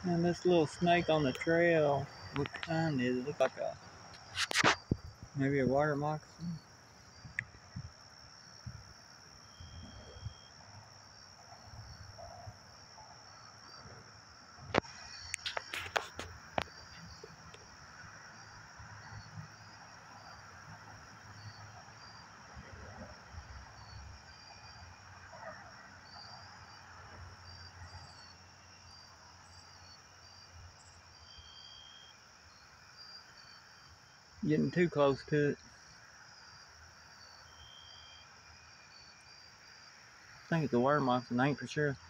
And this little snake on the trail, what kind is it? Look like maybe a water moccasin. Getting too close to it. I think it's a water moccasin, I ain't for sure.